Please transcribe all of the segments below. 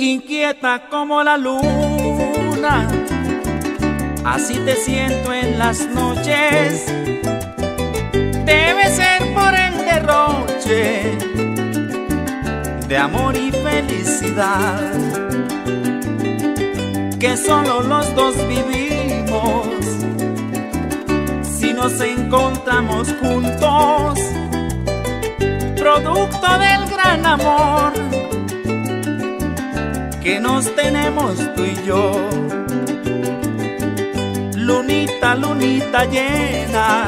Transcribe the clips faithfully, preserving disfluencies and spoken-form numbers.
inquieta como la luna, así te siento en las noches. Debe ser por el derroche de amor y felicidad que solo los dos vivimos. Si nos encontramos juntos, producto del gran amor que nos tenemos tú y yo. Lunita, lunita llena,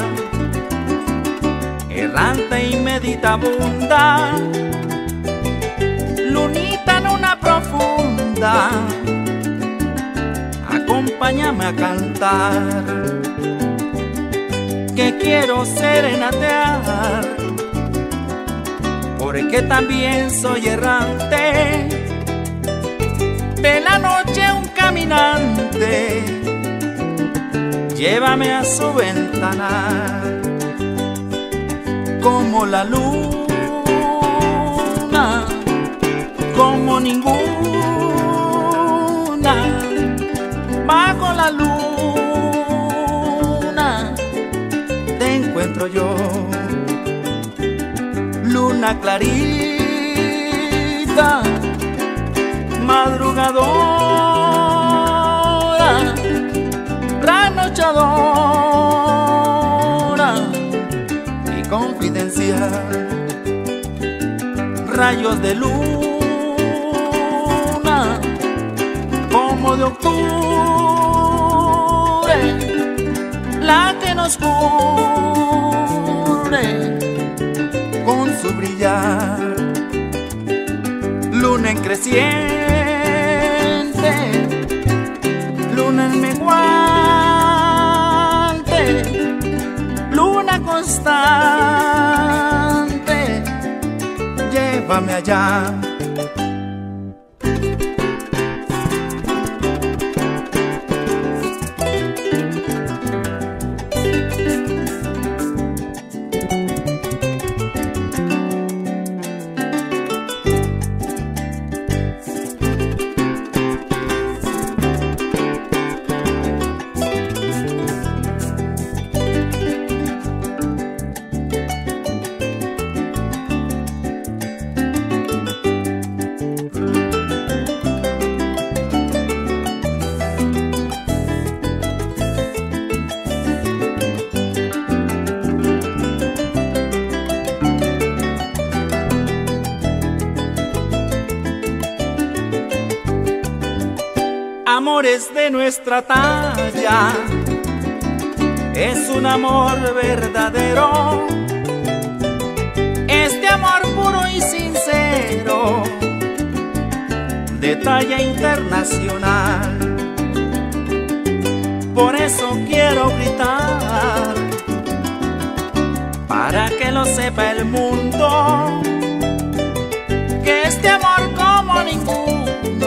errante y meditabunda, lunita luna profunda, acompáñame a cantar, que quiero serenatear, porque también soy errante, de la noche un caminante. Llévame a su ventana como la luna, como ninguna. Bajo la luna te encuentro yo, luna clarita, madrugadora, trasnochadora y confidencial. Rayos de luna como de octubre, la que nos cubre con su brillar. Luna en creciente, luna en menguante, luna constante, llévame allá. Amores de nuestra talla, es un amor verdadero, este amor puro y sincero, de talla internacional. Por eso quiero gritar, para que lo sepa el mundo, que este amor como ninguno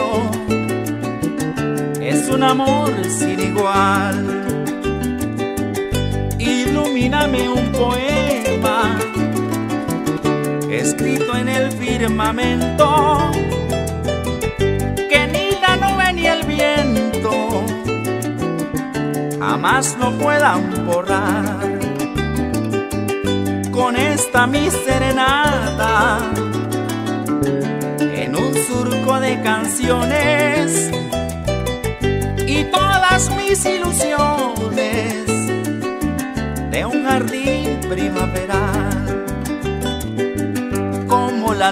es un amor sin igual. Ilumíname un poema escrito en el firmamento, que ni la nube ni el viento jamás lo puedan borrar. Con esta mi serenata, en un surco de canciones, y todas mis ilusiones de un jardín primaveral, como la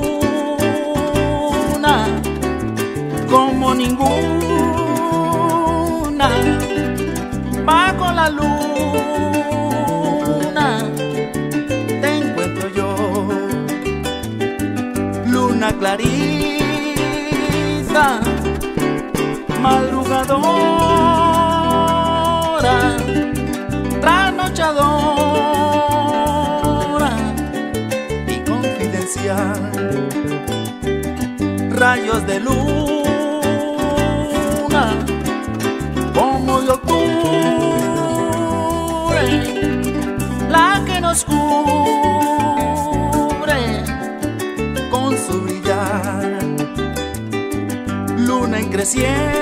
luna, como ninguna. Bajo la luna te encuentro yo, luna clarita, madrugadora, trasnochadora y confidencial. Rayos de luna como de octubre, la que nos cubre con su brillar. creciendo.